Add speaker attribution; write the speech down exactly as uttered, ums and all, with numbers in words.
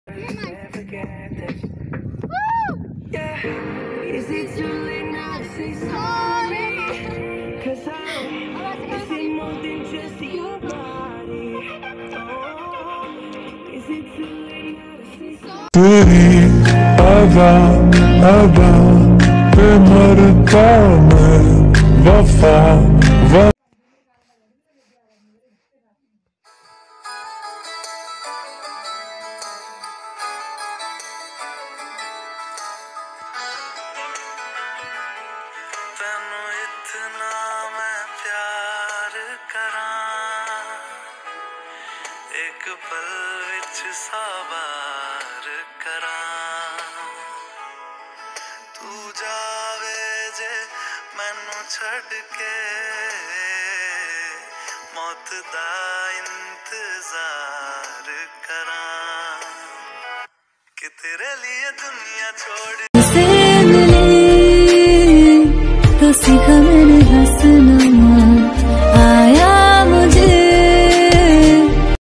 Speaker 1: Is it too late now to say sorry? Cause I is it more than just your body? Oh, is it too late now to say sorry?
Speaker 2: तेरी अदा अदा पे मरता मैं वफा वफा
Speaker 3: तैनू इतना मैं प्यार करां एक पल विच साबार करां तू जावे जे मैनू छड़ के मौत दा इंतजार करां कि तेरे लिए दुनिया छोड़
Speaker 4: तो सीखा मैंने हंसना।